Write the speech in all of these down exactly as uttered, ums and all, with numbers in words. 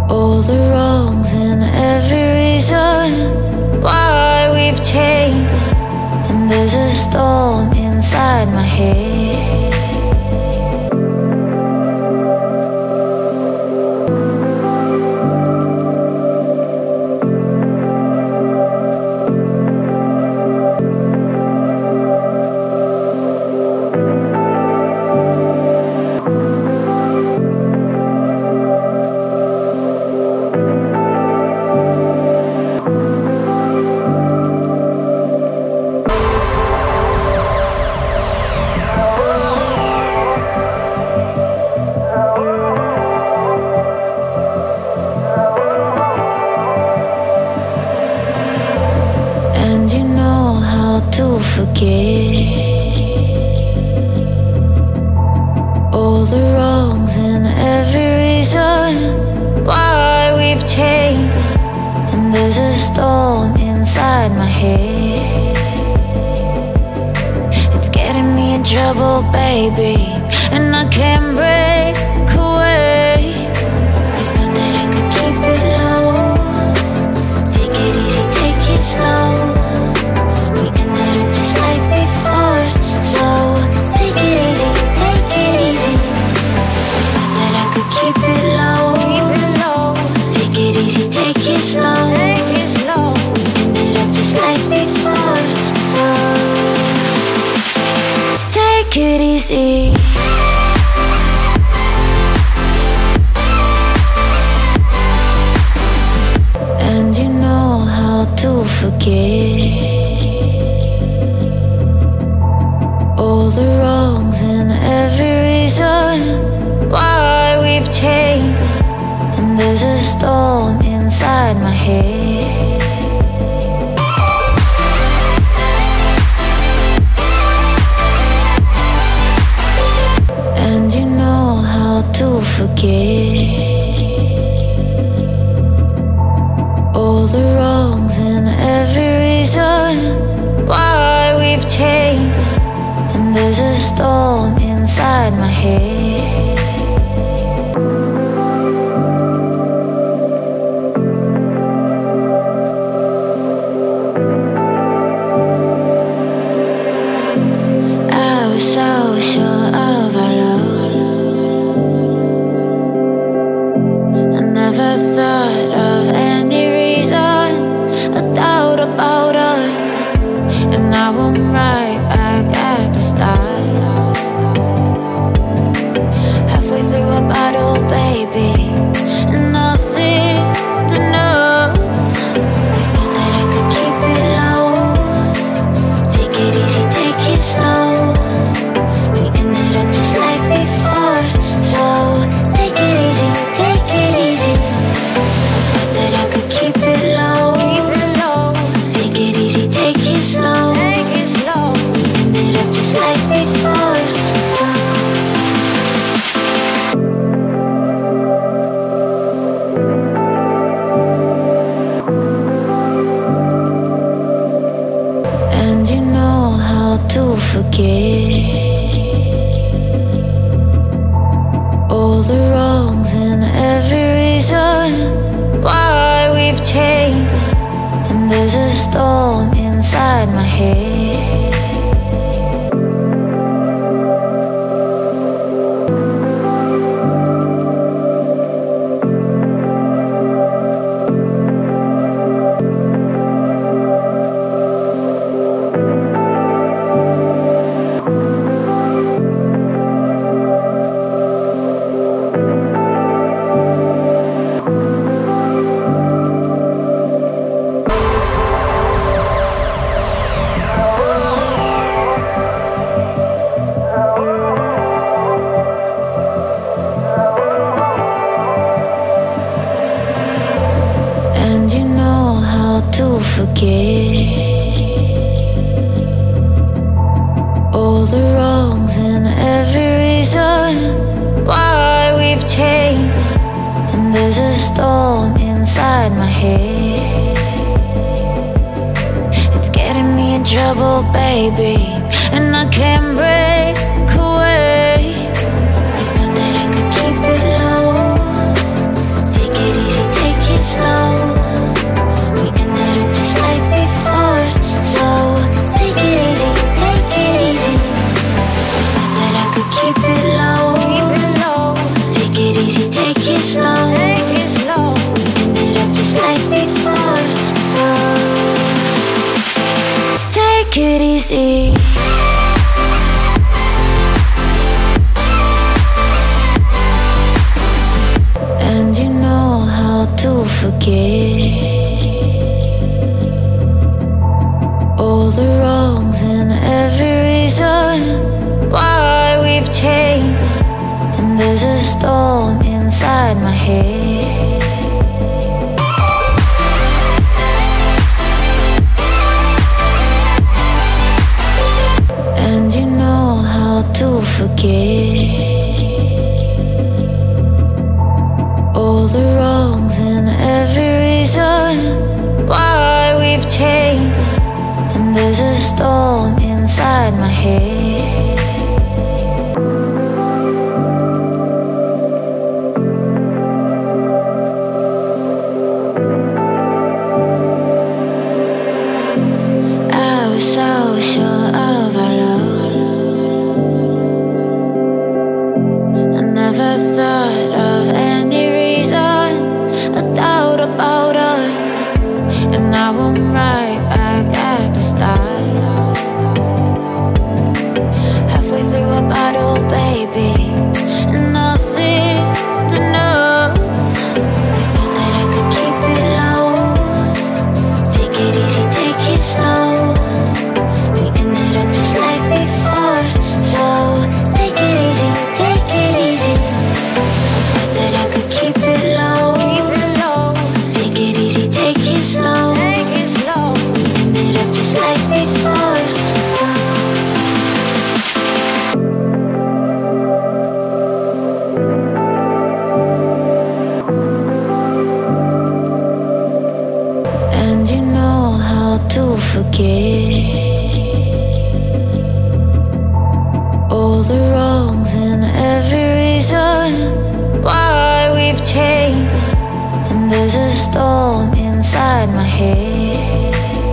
All the wrongs and every reason why we've changed. And there's a storm inside my head. To forget all the wrongs and every reason why we've changed. And there's a storm inside my head. It's getting me in trouble, baby, and I can't break away. I thought that I could keep it low. Take it easy, take it slow. Take it slow, take it slow. We ended up just like before, so take it easy. And you know how to forget all the wrongs and every reason why we've changed. And there's a storm inside my head. And you know how to forget all the wrongs and every reason why we've changed. And there's a storm inside my head. So sure of our love, I never thought of any reason, a doubt about us. And now I'm right back at the start, halfway through a bottle, baby, and nothing to know. I thought that I could keep it low. Take it easy, take it slow. To forget all the wrongs and every reason why we've changed. And there's a storm inside my head. To forget all the wrongs and every reason why we've changed. And there's a storm inside my head. It's getting me in trouble, baby, and I can't break away. I thought that I could keep it low. Take it easy. take it slow. We ended up just like before, so take it easy. And you know how to forget all the wrongs and every reason why we've changed. And there's a storm inside my head. And you know how to forget all the wrongs and every reason why we've changed. And there's a storm inside my head. I was so sure of our love. I never thought of any reason, a doubt about us. And now I'm right back at the start. Halfway through a bottle, baby, and nothing to know. I thought that I could keep it low. Take it easy, take it slow. We ended up just like before, so take it easy, take it easy. I thought that I could keep it low. Take it easy, take it slow. We ended up just like before, so and you know how to forget all the wrongs and every reason why we've changed. And there's a storm inside my head.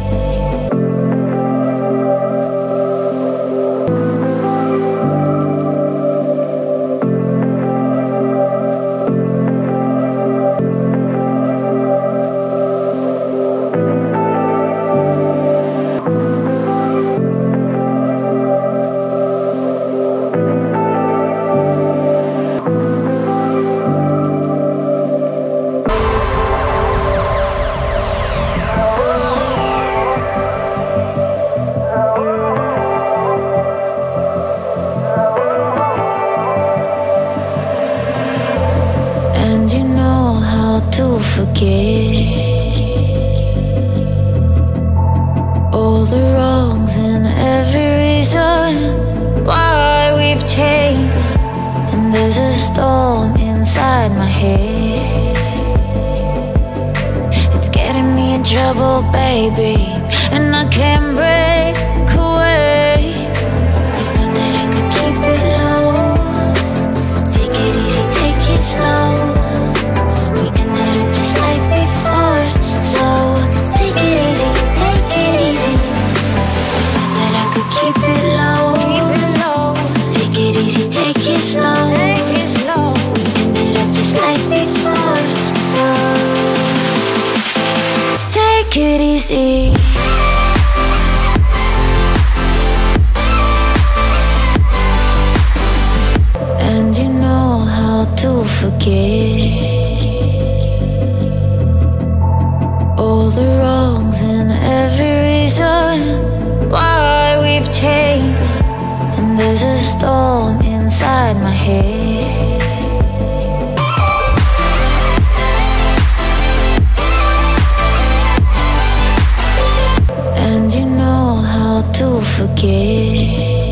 And you know how to forget all the wrongs and every reason why we've changed. And there's a storm inside my head. It's getting me in trouble, baby, and I can't break away. I thought that I could keep it low. Take it easy, take it slow. We ended up just like before, so take it easy, take it easy. I thought that I could keep it low. Take it easy, take it slow. We ended up just like before, so take it easy. And you know how to forget all the wrongs and every reason why we've changed. And there's a storm inside my head. And you know how to forget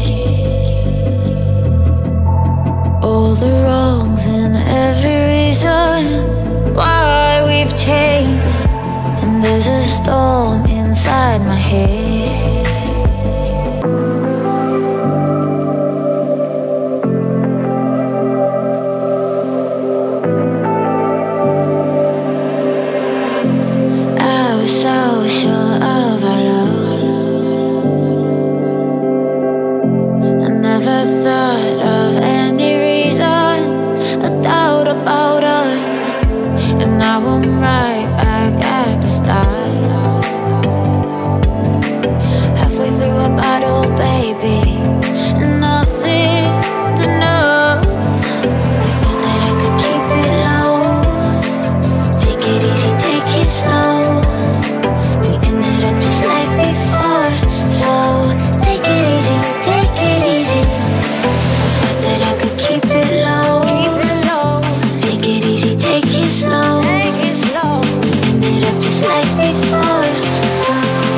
all the wrongs and every reason why we've changed. And there's a storm inside my head. I was so sure of our love. I never thought of any reason, a doubt doubt about us, and now I'm right back at the start. Halfway through a bottle, baby, and nothing to know. I thought that I could keep it low. Take it easy, take it slow. We ended up just like before, so take it easy, take it easy. I thought that I could keep it low. Take it easy, take it slow. We ended up just like before, so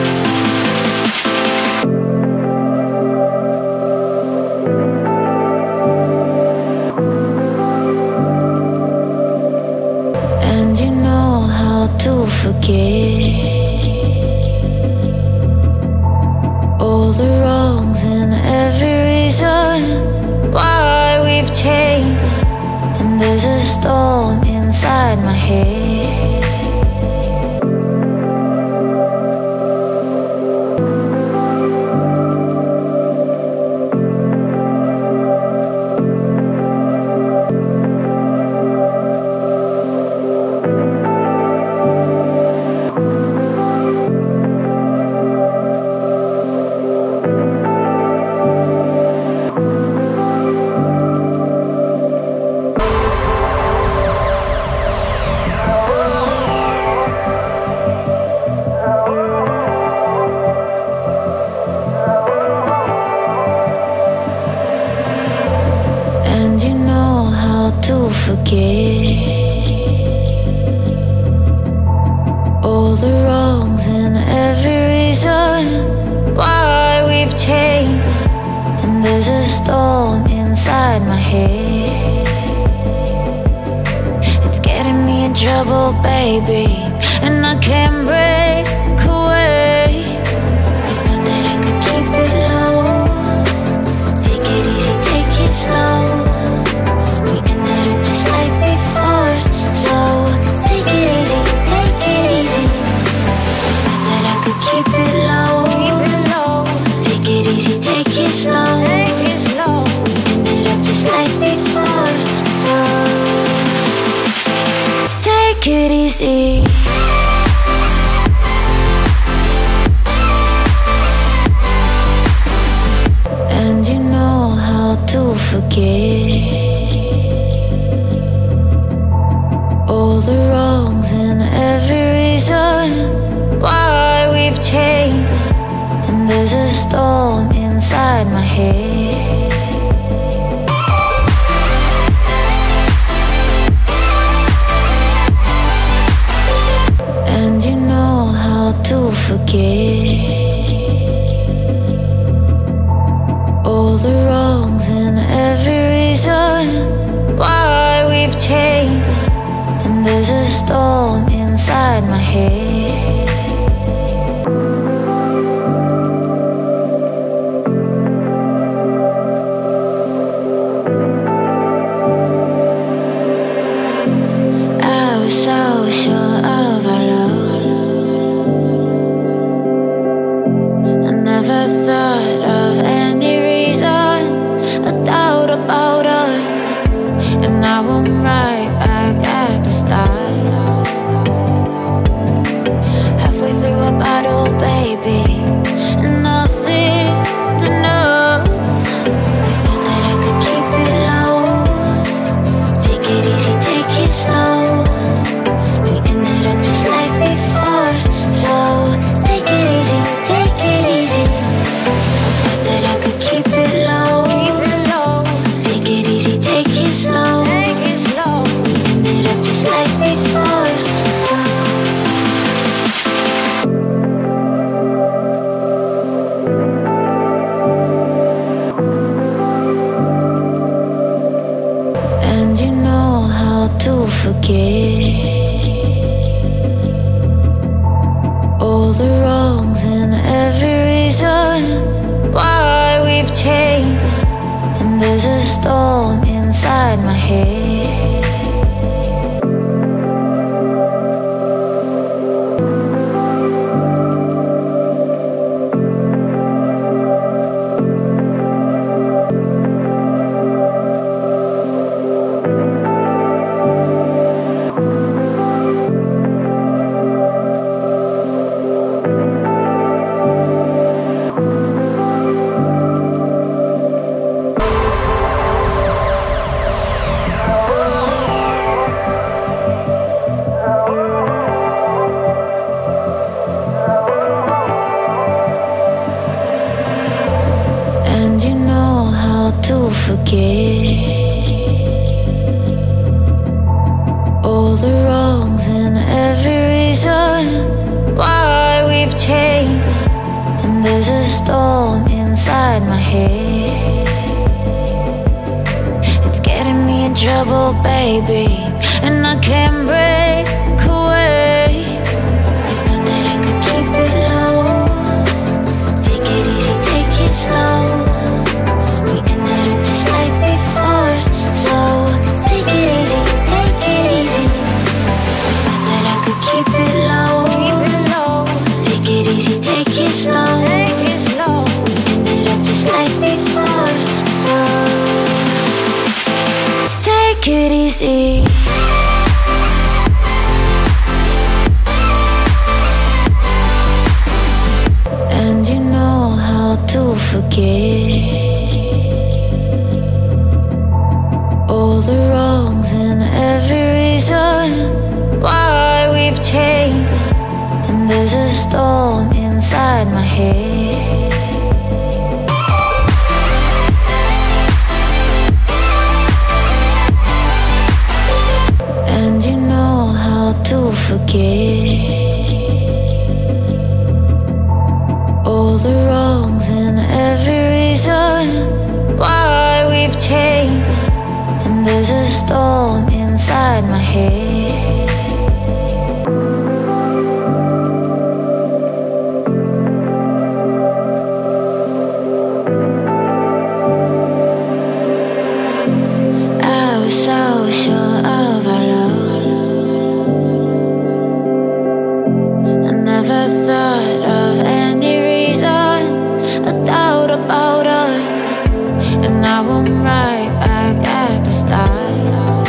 and you know how to forget all the wrongs and every reason why we've changed. And there's a storm inside my head. And you know how to forget all the wrongs and every reason why we've changed. And there's a storm inside my head. It's getting me in trouble, baby, and I can't break away. I thought that I could keep it low. Take it easy, take it slow. We ended up just like before, so take it easy, take it easy. I thought that I could keep it low. Take it easy, take it slow. We ended up just like before, so take it easy. And you know how to forget all the wrongs and every reason why we've changed. And there's a storm inside my head. And you know how to forget all the wrongs and every reason why we've changed. And there's a storm inside my head. I was so sure of our love. I never thought of any reason, a doubt about us, and now I'm right back at the start. Halfway through a bottle, baby, and nothing to know. I thought that I could keep it low. Take it easy, take it slow. We ended up just like before, so take it easy, take it easy. I thought that I could keep it low. Take it easy, take it slow. We ended up just like before, so and you know how to forget all the wrongs and every reason why we've changed. And there's a storm inside my head. storm inside my head. It's getting me in trouble, baby, and I can't break away. I thought that I could keep it low. Take it easy, take it slow. We ended up just like before, so take it easy, take it easy. I thought that I could keep it low. Take it easy, take it slow. We ended up just like before, so take it easy. And you know how to forget all the wrongs and every reason why we've changed. And there's a storm inside my head. And you know how to forget all the wrongs and every reason why we've changed. And there's a storm inside my head. I was so sure of our love. I never thought of any reason, a doubt about us. And now I'm right back at the start.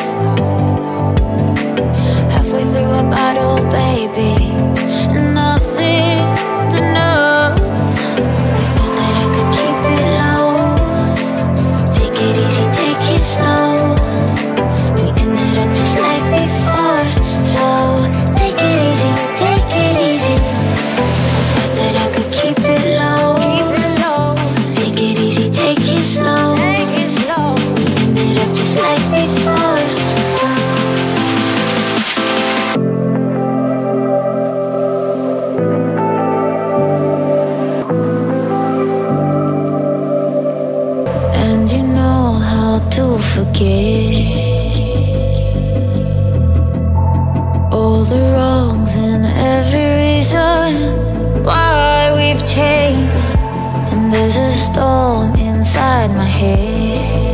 Halfway through a bottle, baby, and nothing to know. I thought that I could keep it low. Take it easy, take it slow. We ended up just like before, so take it easy, take it easy. I thought that I could keep it low. Take it easy, take it slow. We ended up just like before, so and you know how to forget all the wrongs and every reason why we've changed. And there's a storm inside my head.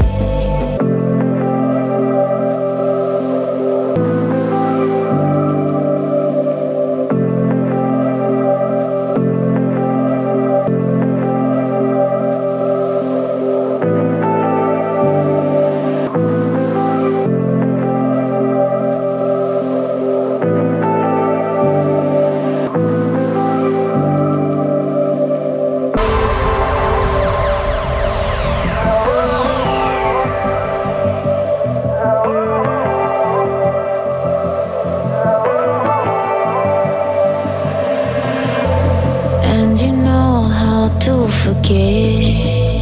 And you know how to forget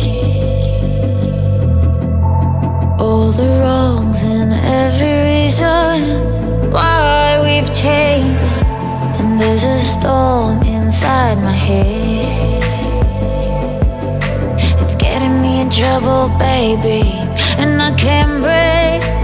all the wrongs and every reason why we've changed. And there's a storm inside my head. It's getting me in trouble, baby, and I can't